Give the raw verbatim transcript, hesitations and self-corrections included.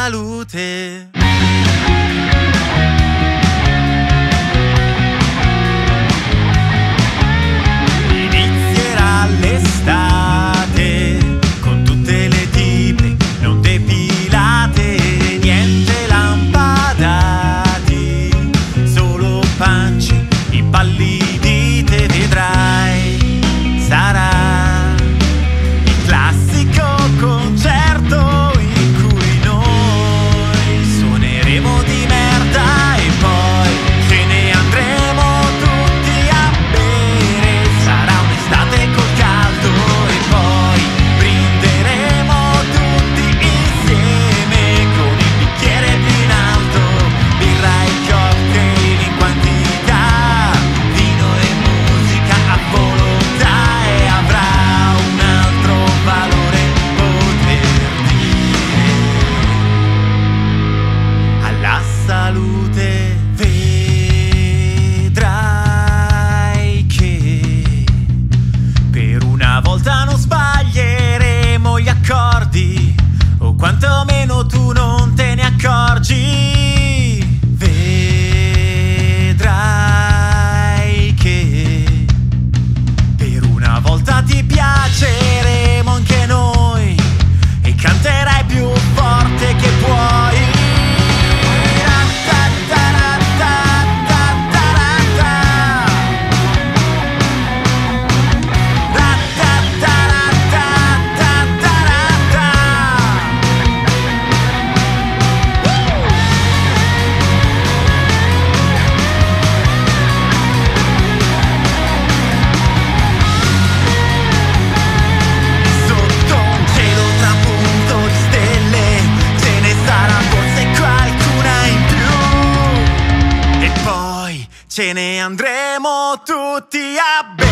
salute. Inizierà l'estate con tutte le tipe non depilate, niente lampadati, solo pance impallidite, vedrai, sarà il classico concerto in cui noi suoneremo di merda e poi ce ne andremo tutti a bere. Sarà un'estate col caldo e poi brinderemo tutti insieme con il bicchiere più in alto, birra e cocktail in quantità, vino e musica a volontà, e avrà un altro valore poter dire alla salute. Vedrai che per una volta non sbaglieremo gli accordi, o quantomeno tu non te ne accorgi. Vedrai che per una volta ti piaceremo anche noi e canterai più forte che puoi. Sotto un cielo trapunto di stelle ce ne sarà forse qualcuna in più, e poi ce ne andremo tutti a bere.